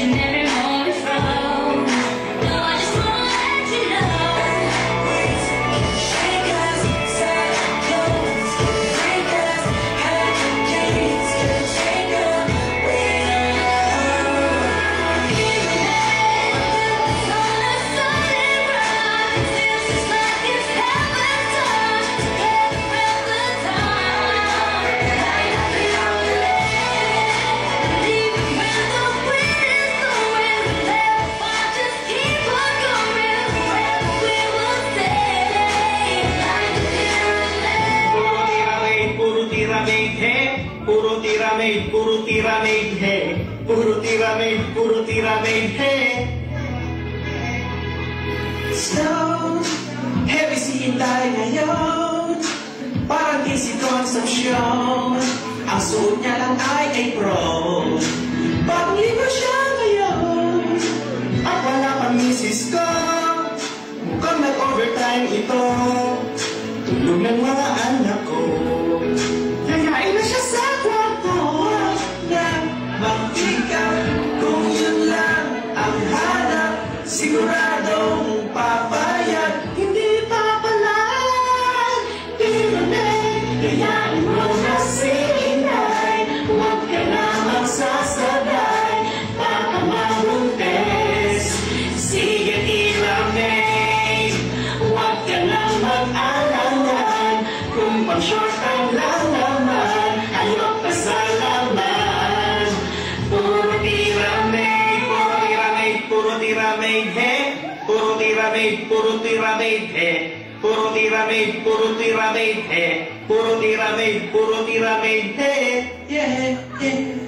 and every morning from. No, I just wanna let you know. Shake us, set clothes, break us, have dreams, can take us with love. Even if on a solid rock, it feels just like it's heaven time, together at the time. Light up your leg, even when the wind is blowing, we never fall, just keep on going. Forever we will stay. Light up your leg. Puro tiramid, he. Puro tiramid, puro tiramid, he. Puro tiramid, puro tiramid, he. Snow, heavy scene tayo ngayon. Parang easy consumption. Ang suot niya lang ay apron. Pangligo siya ngayon. At wala pang misis ko. Mukhang nag-overtime ito. Tulog ng mga anak ko. Yayain na siya sa kwarto na magtigaw. Kung yun lang ang hanap, siguradong papayag. Hindi papalag. Tiramid, yayain mo na si inay. Huwag ka na magsasabay, baka mabuntis. Sige tiramid, huwag ka na mag-alangan. Kung pang-short ang lang naman, ayok ka sa laman. Puro tiramid, puro tiramid, puro tiramid, he. Puro tiramid, puro tiramid, he. Puro tiramid, puro tiramid, he. Puro tiramid, puro tiramid, he. Yeah, yeah.